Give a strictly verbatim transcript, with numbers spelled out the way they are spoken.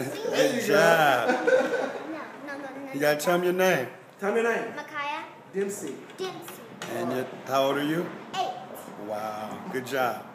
Good job. No, no, no, no. You gotta tell me your name. Tell me your name. Micaiah Dempsey. Dimpsey. And you, how old are you? Eight. Wow. Good job.